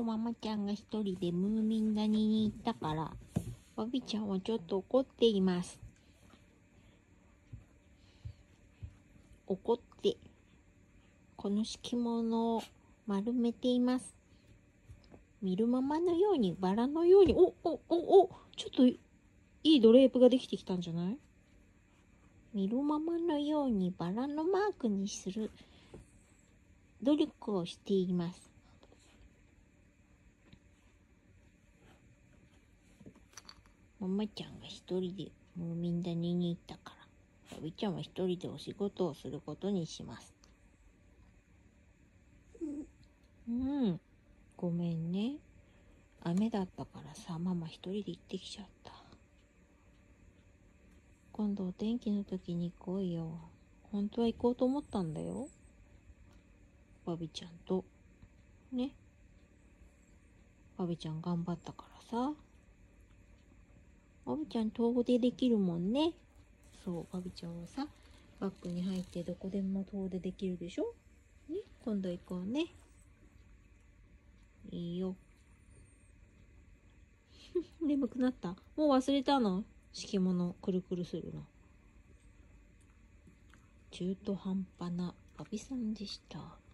ママちゃんが一人でムーミン谷に行ったから、バビちゃんはちょっと怒っています。怒って、この敷物を丸めています。見るままのように、バラのように、ちょっといいドレープができてきたんじゃない？見るままのようにバラのマークにする努力をしています。ママちゃんが一人でムーミン谷に行ったから、バビちゃんは一人でお仕事をすることにします。ごめんね。雨だったからさ、ママ一人で行ってきちゃった。今度お天気の時に行こうよ。本当は行こうと思ったんだよ。バビちゃんと。ね。バビちゃん頑張ったからさ。バビちゃん遠出できるもんね。そう、バビちゃんはさ、バッグに入ってどこでも遠出できるでしょ？ね。今度行こうね。いいよ。眠くなった？もう忘れたの？敷物くるくるするの。中途半端なバビさんでした。